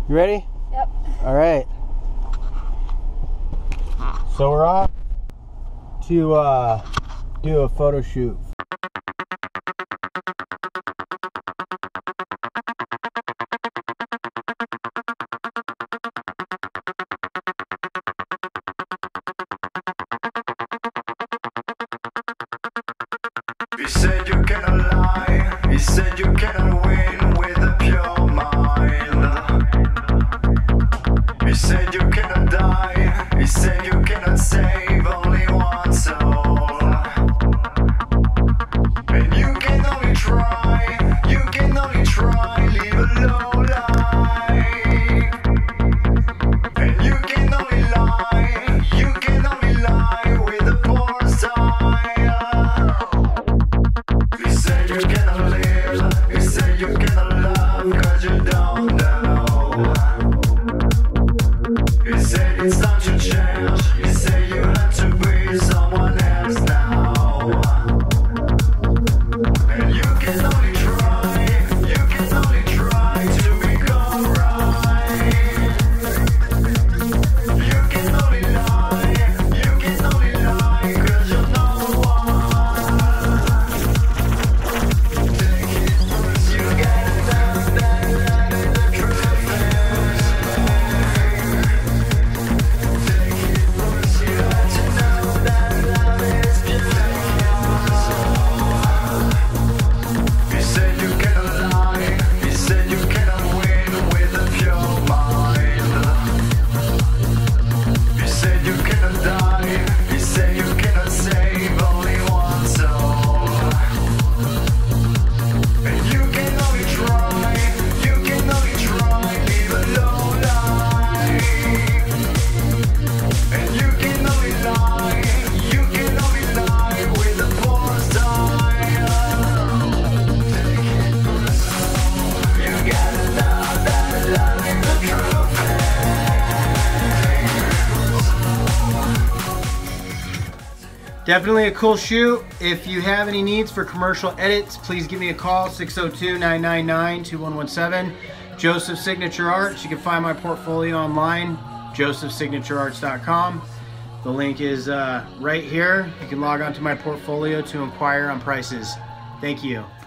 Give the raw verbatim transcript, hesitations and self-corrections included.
You ready? Yep. All right. So we're off to uh, do a photo shoot. You said you cannot lie, you said you cannot win with a pure mind. You said you cannot die, you said you cannot save only one soul. And you can only try, you can only try, live a low life. And you can only lie, you can only lie with a poor style. You said you cannot live, you said you cannot love, cause you don't know. You said it's time to change, you said you had to be someone else now. And you can only try, you can only try to become right. You can only lie, you can only lie, cause you're number one. Take it first, you gotta know that love is the truth. Take it first, you got to know that love is pure. You said you cannot lie, you said you cannot win with a pure mind. You said you cannot die, you said you cannot save only one soul. And you can only try, you can only try, live a low life. And you can only lie, you can only lie with a poor style. Take it personal, you gotta know that love is the truth. Definitely a cool shoot. If you have any needs for commercial edits, please give me a call, six oh two, nine nine nine, two one one seven. Joseph Signature Arts. You can find my portfolio online, joseph signature arts dot com. The link is uh, right here. You can log on to my portfolio to inquire on prices. Thank you.